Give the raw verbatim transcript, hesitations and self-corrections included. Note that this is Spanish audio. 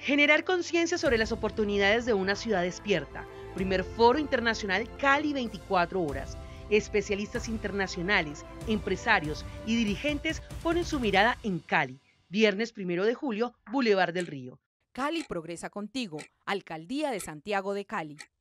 Generar conciencia sobre las oportunidades de una ciudad despierta. Primer Foro Internacional Cali veinticuatro horas. Especialistas internacionales, empresarios y dirigentes ponen su mirada en Cali. Viernes primero de julio, Boulevard del Río. Cali progresa contigo. Alcaldía de Santiago de Cali.